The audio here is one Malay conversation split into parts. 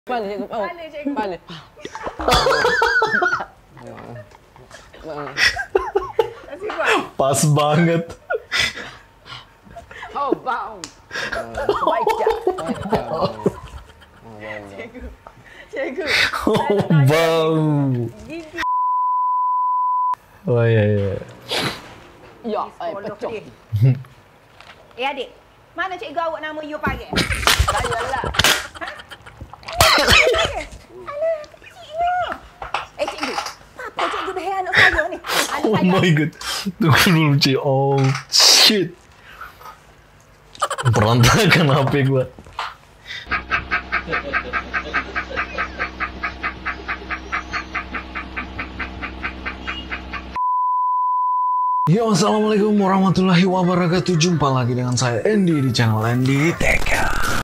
Mana cikgu? Oh. Mana cikgu? Mana? Kasih buat. Pas banget. Oh, bang. Baik tak? Cikgu. Cikgu. Oh, bau. Gigi. Oh ya ya. Ya, Pondok pecah. dia. Adik. Mana cikgu awak nama you panggil? Saya lah. Alah, kecilnya. Cikgu. Apa cikgu behel anak saya ni? Anak Oh saya. my god. Tunggu dulu Ci. Oh shit. Berantakan HP gua. Yo, assalamualaikum warahmatullahi wabarakatuh. Jumpa lagi dengan saya Andy di channel Andy TK.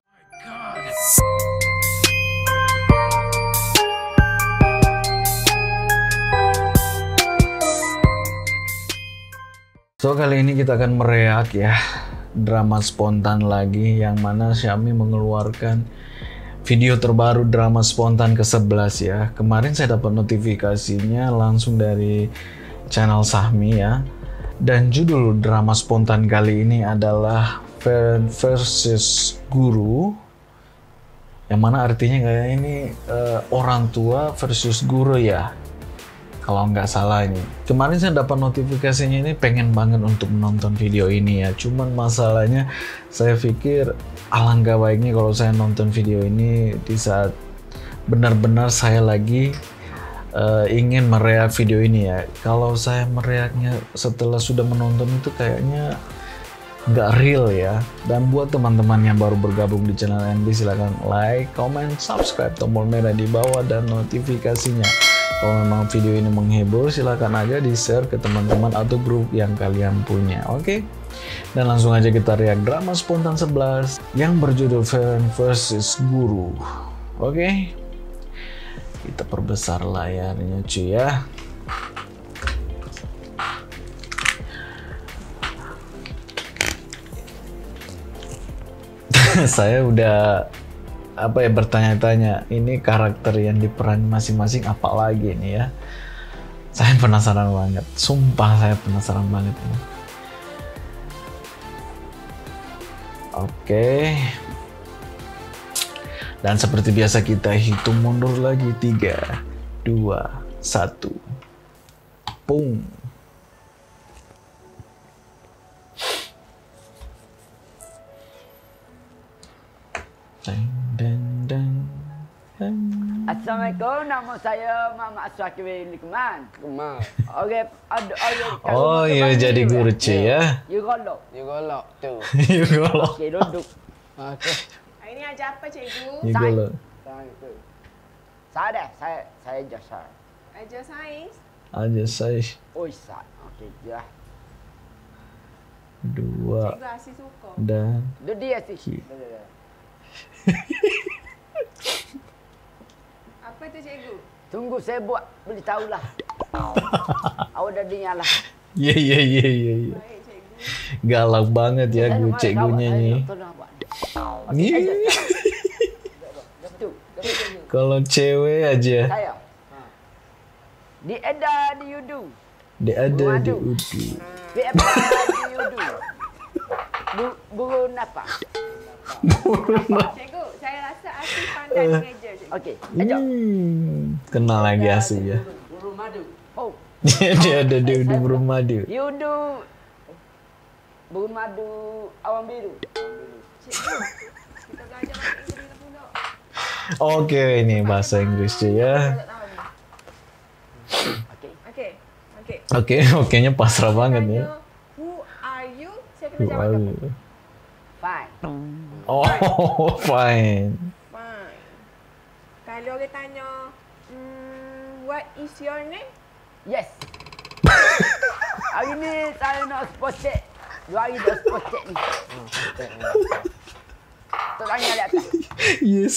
So kali ini kita akan mereak ya, drama spontan lagi, yang mana Xiaomi mengeluarkan video terbaru drama spontan ke-11 ya. Kemarin saya dapat notifikasinya langsung dari channel Sahmi ya. Dan judul drama spontan kali ini adalah Parent versus Guru, yang mana artinya kayak ini orang tua versus guru ya, kalau nggak salah ini. Kemarin saya dapat notifikasinya ini, pengen banget untuk menonton video ini ya. Cuman masalahnya saya pikir alangkah baiknya kalau saya nonton video ini di saat benar-benar saya lagi ingin mereak video ini ya. Kalau saya mereaknya setelah sudah menonton itu kayaknya nggak real ya. Dan buat teman-teman yang baru bergabung di channel Andy, silahkan like, comment, subscribe, tombol merah di bawah dan notifikasinya. Kalau memang video ini menghibur, silahkan aja di share ke teman-teman atau grup yang kalian punya. Oke? Dan langsung aja kita reak drama spontan 11 yang berjudul Parent versus Guru. Oke? Kita perbesar layarnya cuy ya. Saya udah bertanya-tanya, ini karakter yang diperan masing-masing apa lagi nih ya. Saya penasaran banget, sumpah saya penasaran banget ini. Oke. Dan seperti biasa kita hitung mundur lagi. 3, 2, 1. Boom. Deng, deng, deng, deng. Assalamualaikum, nama saya Muhammad Aswakir Lukman. Kemal. Okey, ada Oh, ya jadi guru cuy ya. You golok. You golok tu. You golok. Okey, duduk. Okey. Hari ni ajar apa cikgu? You golok. Saya Jasar. Ajar sains. Aja saya. Oi, Sat. Okey, ya. 2 Cikgu asyik suka. dan Duduk dia sih. Apa tu cikgu? Tunggu saya buat, boleh tahulah. Awak dah dengar lah. Ye. Baik cikgu. Galak banget ya gue cikgunya nih. Nih. Kalau cewek aja. Saya. Di Eda di Yudu. Dia ada di Waduh. Udu. Di Eda di Yudu. Burung apa? Cikgu, saya rasa asyik pandai mengeja cikgu. Okey, ejak. Kenal lagi asli ya. Burung madu. Oh, Dia ada di Udu burung madu. Yudu. Burung madu awan biru. Cikgu, kita belajar bahasa Inggeris pula. Oke, ini bahasa Inggris cuy ya. Okey. Okey. Okey. Okenya pasrah banget ya. Tanya, who are you? Saya kena Who jawab are apa? you? Fine. Oh, fine. Fine. Kalau orang tanya, what is your name? Yes. Hari ni saya nak spot check. 2 hari dah spot check ni. Tak tanya di atas. Yes.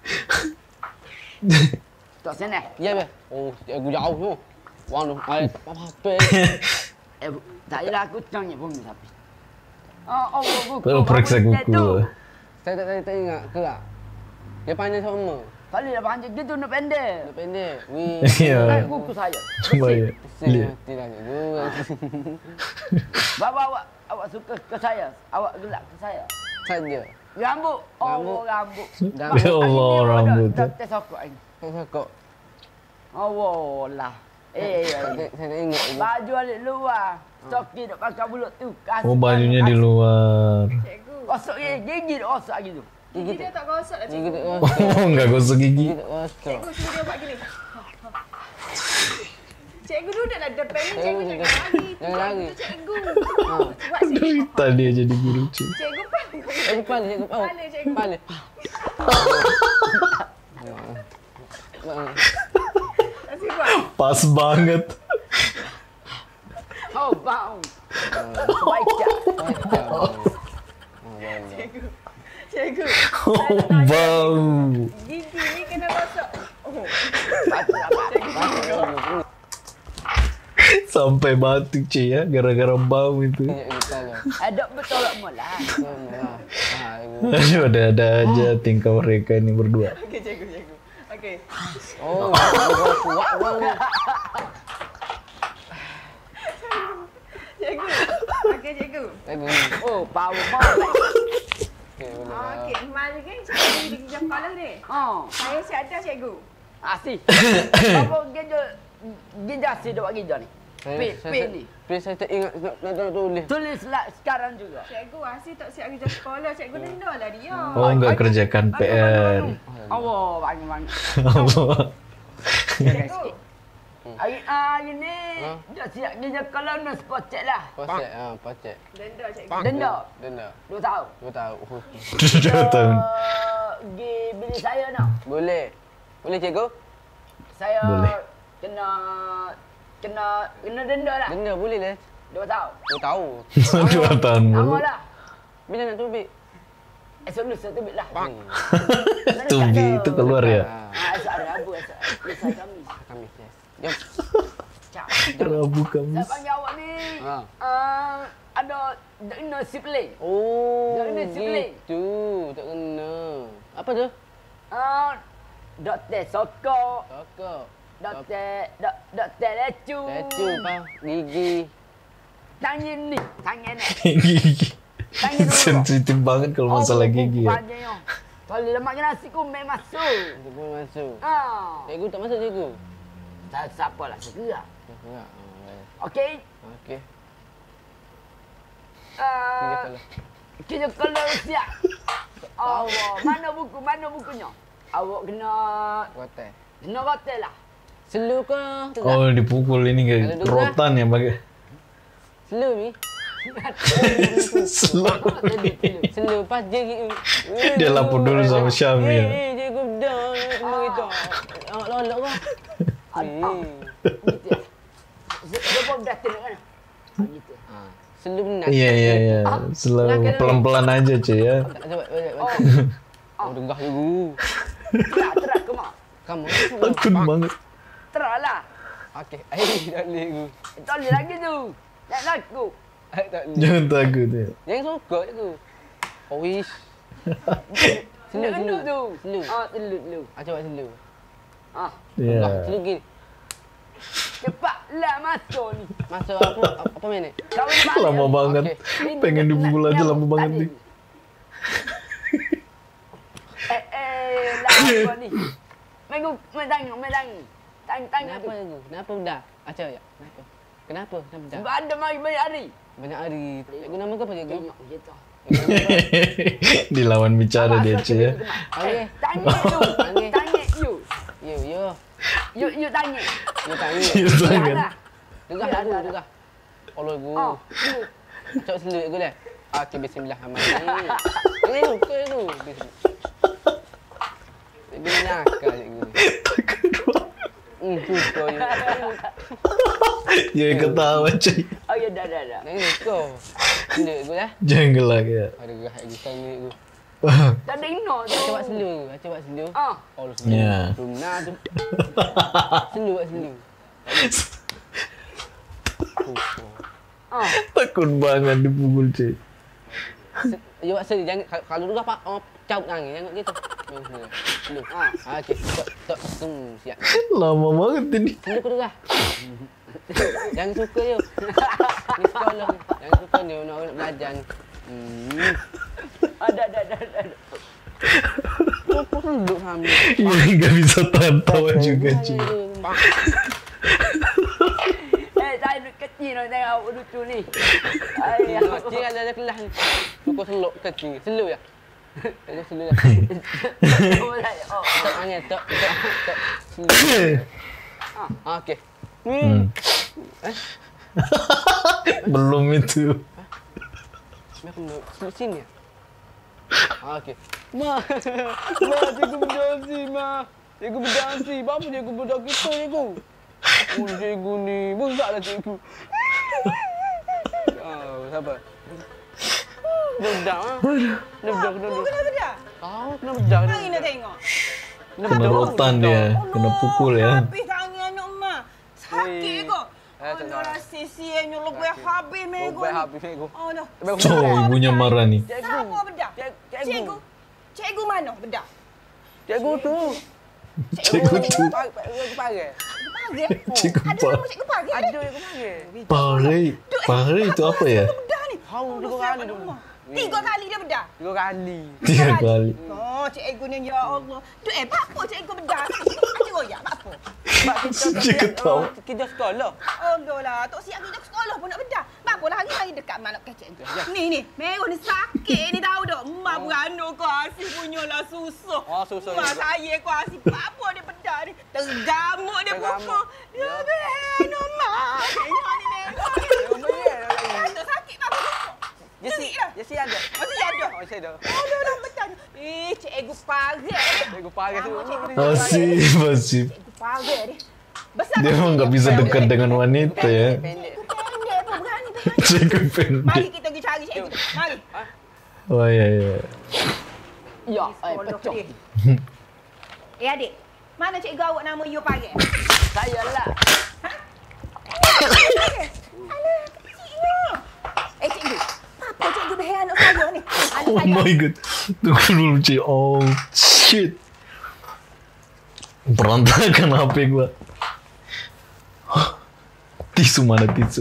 Tak sana. Ya be. Oh, aku jauh tu. Wang tu, ai apa-apa. Tak adalah aku tanya pun tapi. Oh, buku. Perlu periksa kuku. Saya tak ingat ke tak? Dia panjang sama. Tali dah panjang gitu nak pendek. Nak pendek. Wih. Ya. Naik buku saya. Coba ya. Lihat. Tidak juga. Bapa awak suka ke saya? Awak gelak ke saya? Saja. Rambut. Rambut. Oh, rambut. Dan Ya Allah, rambut tu. Tak sokok ini. saya kok. Oh, lah. Saya tak ingat ini. Baju alik luar. Stoki duk pakai mulut tu. Oh, bajunya di luar. Cikgu. Gosok gigi duk gosok gitu. Gigi dia tak gosok lah Gigi cikgu. tak kosong. Oh, enggak gosok gigi. Gigi tak kosong. Cikgu suruh dia buat gini. Cikgu duduklah depan ni. Cikgu jangan lari. Jangan lari. Tu cikgu. Buat sini. Derita dia jadi guru cik. Cikgu pun. Kepala, cikgu. Kepala, cikgu. Kepala. Kasih buat. Pas banget. Oh, bau. Sebaiknya. Cikgu. Oh, bau. Gigi ni kena gosok. Oh. Sampai batuk cik ya, gara-gara bau itu. Ada betul tak mula. Aduh, ada aja tingkah mereka ini berdua. Okey, cikgu. Okey. Oh, kuat banget. Cikgu. Okey, cikgu. Oh, bau mau. Okey, mari kan cikgu pergi jam sekolah ni. Oh, Saya siap ada cikgu. asih. Apa gija si dok gija ni? Pin ni. Pin saya tak ingat nak tulis. Tulislah sekarang juga. Cikgu Asyik tak siap kerja sekolah. Cikgu denda lah dia. Oh, enggak kerjakan PR. Oh, banyak. Allah. Cikgu. Hari ni dah siap gija kalau nak spot check lah. Pocek, pocek. Denda cikgu. Denda Denda. 2 tahun. 2 tahun. 2 tahun. Pergi beli saya nak. Boleh. Boleh cikgu? Saya Boleh. kena denda lah. Denda boleh lah. 2 tahun. 2 tahun. 2 tahun Lama mulu. lah. Bila nak tubik? Esok lusa tu lah. Tubi itu keluar ya. Esok hari Rabu, esok Khamis. Kami yes. Jom. Cak. Rabu Saya Kamis. panggil awak ni. Ada kena sibling. Oh, Jangan disiplin. gitu. Tak kena. Apa tu? Doktor sokok, Sokok. doktor lecu. Lecu, apa? Gigi. Tangan ni. Gigi. Tangan dulu. Sensitif banget kalau masalah gigi ya. Panjangnya. Kalau lemak nasi kumbang masuk. Cikgu masuk. Ah. Cikgu tak masuk cikgu? Siapa lah segera. Ya. Okey. Okey. Uh, kita kalau siap. Allah, mana bukunya? Awak kena Kotak. hotel lah. Selu ke? Oh, dipukul ini kayak rotan ya pakai. Selu ni? Selalu. Selu pas je gitu. Dia lapor dulu sama Syamil. Cikgu dah begitu. Lolok kah? Gitu ya. Sebab dah tengok kan? Gitu. Selu benar. Iya. Selalu pelan-pelan aja cuy ya. Coba. Oh, degah cikgu. Terak ke mak? Kamu. Takut banget. Terak lah. Okey. Tak boleh cikgu. Tak boleh lagi tu. Jangan takut. Tak boleh. Jangan takut ya. Jangan sokok cikgu. Oh, wish. Selu. Selu tu. Selu. Selu. Coba selu. Ya. Selu gini. Cepatlah masuk ni. Masuk apa minit? Kau ni balik. Lama banget. Okey. Pengen dipukul aja lama banget nih. Lah apa ni? Tengok. Tang Kenapa tu. cikgu? Kenapa dah? Acah ya. Kenapa? Kenapa dah? Sebab ada mari banyak hari. Banyak hari. Cikgu nama ke apa cikgu? Tengok gitu. Dilawan bicara dia cuy ya. Okey. Tanya tu. Okey. Tanya you. Yo. You tanya. You tanya. Jangan. Dah. Degah Dah, cikgu, dah, degah. Allah cikgu. You. Coba selu cikgu dah. Okey, bismillahirrahmanirrahim. Ini tu, tu. Cikgu nakal cikgu. Suka je. Ya ketawa cuy. Oh ya dah. Ini suka. Selu cikgu dah. Jangan gelak ya. Ada gerah cikgu tanya cikgu. Tak ada ino tu. Coba selu. Coba selu. Allah selu. Ya. Rumah tu. Selu buat selu. Takut banget dipukul cuy. Ya buat selu. Jangan kalau dulu apa cabut tangan. Jangan gitu. Dulu. Okey. Tok. Siap. Lama banget ini. Dulu ke dah. Jangan suka je. Ni sekolah. Jangan suka ni nak belajar ni. Ada. Apa duduk hamil? Ya, nggak bisa tahan-tahan juga cuy. Saya duduk kecil nak tengok awak lucu ni. Cik ada kelas ni. Suka seluk kecil. Seluk ya? Ada seluk ya? Tok angin. Tok. Okey. Belum itu. Aku nak seluk sini ya? Okey. Ma, cikgu berdansi, Ma. Cikgu berdansi. Berapa cikgu budak kita, cikgu? Oh, cikgu ni. Besarlah cikgu. Sabar. Budak, ha? Budak. Kena bedah. Kena bedak. Mari nak tengok. Kena rotan dia. Kena pukul ya. Habis tangan anak mak. Sakit kok. Anak rasa sianya lebih habis mego. Habis, cikgu. Oh dah. So, ibunya marah nih. Siapa bedah? Cikgu. Cikgu mana bedah? Cikgu tu. Cikgu tu. Cikgu pagi. Pagi. Cikgu Ada nama cikgu pagi. Ada cikgu pagi. Pare itu apa ya? Bedah ni. Tahu 3 kali dulu. 3 kali dia bedah. 3 kali. 3 kali. Oh, cikgu ni ya Allah. Tu apa cikgu bedah? Ada royak apa? Cikgu tahu. Kita sekolah. Allah lah, tok siap kita ke sekolah pun nak bedah. Apalah hari-hari dekat mak nak kecek tu. Ni, merah ni sakit ni tahu tak? Mak beranak kau asyik punyalah susah. Oh, susah Mak juga. saya kau asyik apa dia bedah ni. Tergamuk dia buka. Ya benar mak. Tengok ni merah. Tak sakit mak buka. Jesi ada. Masih ada. Oh, saya ada. Allah dah bedah. Cikgu parit. Cikgu pagi tu. Asif. Cikgu parit ni. Besar Dia memang nggak bisa dekat dengan wanita ya. Pendek. pendek pun berani. Cikgu pendek. Mari kita pergi cari cikgu tu. Mari. Oh ya. Ya, Sekolah pecah. dia. Adik. Mana cikgu awak nama you pagi? Saya lah. Alah, kecilnya. Cikgu. Apa cikgu berhayal anak saya ni? Anak Oh saya. my god. Tunggu dulu cuy. Oh shit. Berantakan HP gua. Tisu mana tisu?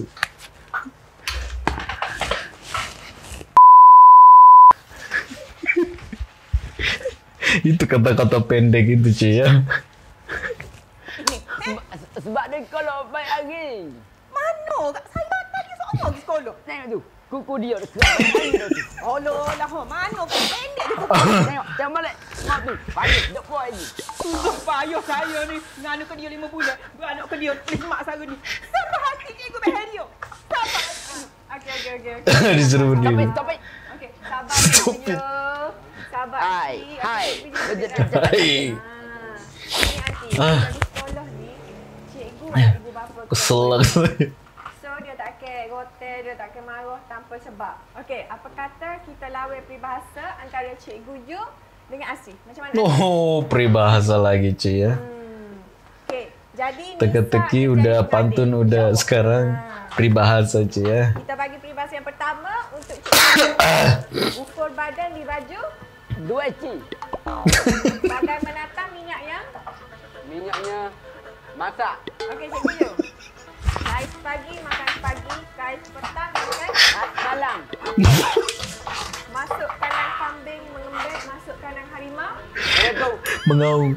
Itu kata-kata pendek itu cuy ya. Sebab dia kalau baik hari. Mana? Kat saya tadi seorang pergi sekolah. Tengok tu. Kuku dia dah keluar. Allah lah, mana kau pendek dia tu. Tengok balik. Mak tu. Payah. Duk buat lagi. Sudah payah saya ni. Nganu ke dia 5 bulan. Beranak ke dia mak saya ni. Sampai hati cikgu berhayal dia. Sampai. Okey. Disuruh berdiri. Stop it. Okey, sabar cikgu. Sabar. Hai. Aunty. Hai. Hai. Ni aunty. Di sekolah ni, cikgu ibu bapa Kesel lah saya. So dia tak ke rotel, dia tak ke marah tanpa sebab. Okey, apa kata kita lawan peribahasa antara cikgu Yu dengan Asih. Macam mana? Oh, peribahasa lagi cuy ya. Okey, jadi Teka-teki udah pantun udah sekarang peribahasa cuy ya. kita bagi peribahasa yang pertama untuk cikgu. Ukur badan di baju, 2 ci. bagai menata minyak yang. Minyaknya masak. Okey, cikgu Yu. Kais pagi makan pagi, kais petang makan. Malam. Masuk kandang kambing mengembek, masuk kandang harimau. Mengaung.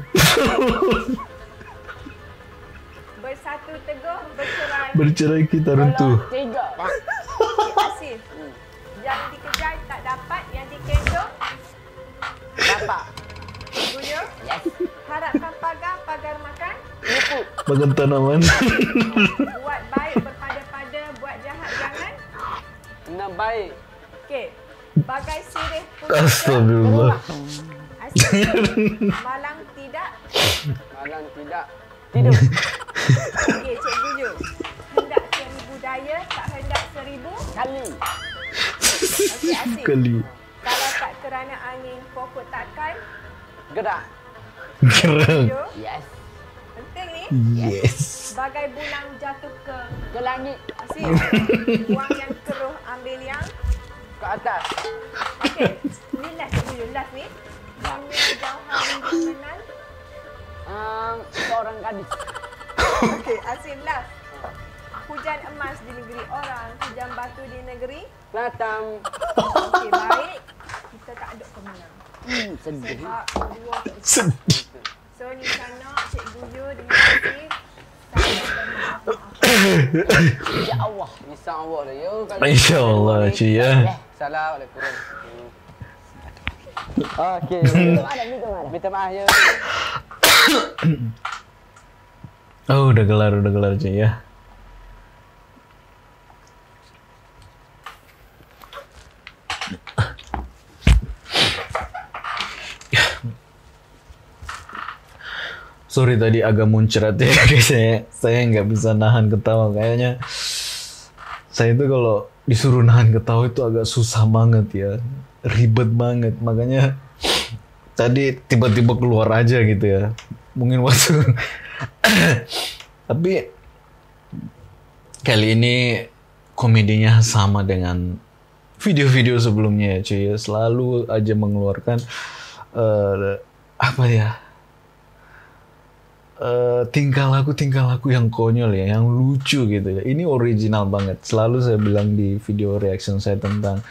Bersatu teguh, bercerai. Bercerai kita runtuh. 3. Asif. Yang dikejar tak dapat, yang dikendong. Dapat. Guyur. Yes. Harapkan pagar, pagar makan. Nipu. Makan tanaman. Buat baik berpada-pada, buat jahat jangan. Nak baik. Okey. Bagai sirih pun. Astagfirullah. Asif. Malang tidak. Malam tidak. Tidur. Okey, cikgu Yu. Hendak 1000 daya, tak hendak 1000. Kali. Okey, Asif. Kali. Kalau tak kerana angin, pokok takkan. Gerak. Gerang. Yu. Yes. Penting ni. Yes. Bagai bulan jatuh ke. Ke langit. Asif. Buang yang keruh, ambil yang. Ke atas. Okey. Ni last cikgu Yu. Last ni. Dunia jauh hari makanan? Seorang gadis. Okey, asin last. Hujan emas di negeri orang, hujan batu di negeri. Latam. Okey, baik. Kita tak ada pemenang. Sedih. Sebab dua tak bisa. So, Nisana, Cikgu Yu, terima kasih. Saya Ya Allah. Insya Allah dah ya. Insya Allah, Cik ya. Salah oleh kurang. Okey. Minta maaf ya. Oh, udah gelar Cik ya. Sorry tadi agak muncrat ya. Saya nggak bisa nahan ketawa kayaknya. Saya itu kalau disuruh nahan ketawa itu agak susah banget ya, ribet banget. Makanya tadi tiba-tiba keluar aja gitu ya. Mungkin waktu. Tapi kali ini komedinya sama dengan video-video sebelumnya ya cuy ya. Selalu aja mengeluarkan apa ya, tingkah laku yang konyol ya, yang lucu gitu ya. Ini original banget. Selalu saya bilang di video reaction saya tentang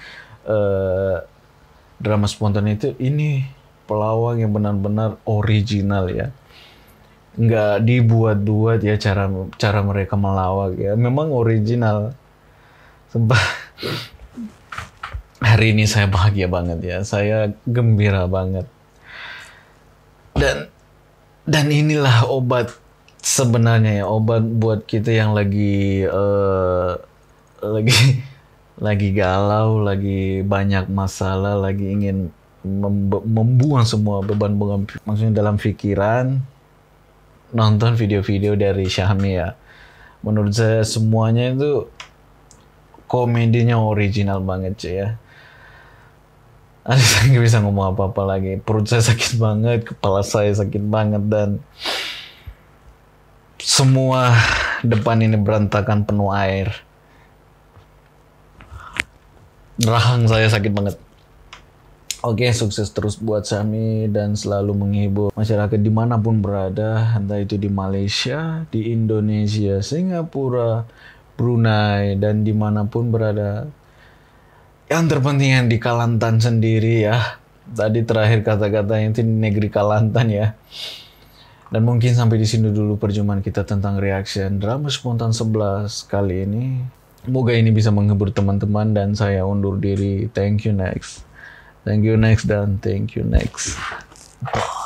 drama spontan itu, ini pelawak yang benar-benar original ya. Nggak dibuat-buat ya cara mereka melawak ya. Memang original. Sumpah. Hari ini saya bahagia banget ya. Saya gembira banget. Dan inilah obat sebenarnya ya, obat buat kita yang lagi galau, lagi banyak masalah, lagi ingin membuang semua beban-beban maksudnya dalam pikiran. Nonton video-video dari Syahmi ya. Menurut saya semuanya itu komedinya original banget cuy ya. Aduh, saya nggak bisa ngomong apa-apa lagi. Perut saya sakit banget, kepala saya sakit banget, dan semua depan ini berantakan penuh air. Rahang saya sakit banget. Oke, sukses terus buat Syahmi dan selalu menghibur masyarakat dimanapun berada, entah itu di Malaysia, di Indonesia, Singapura, Brunei, dan dimanapun berada. Yang terpenting yang di Kelantan sendiri ya. Tadi terakhir kata-katanya itu negeri Kelantan ya. Dan mungkin sampai di sini dulu perjumpaan kita tentang reaction drama spontan 11 kali ini. Semoga ini bisa menghibur teman-teman dan saya undur diri. Thank you next. Thank you next dan thank you next.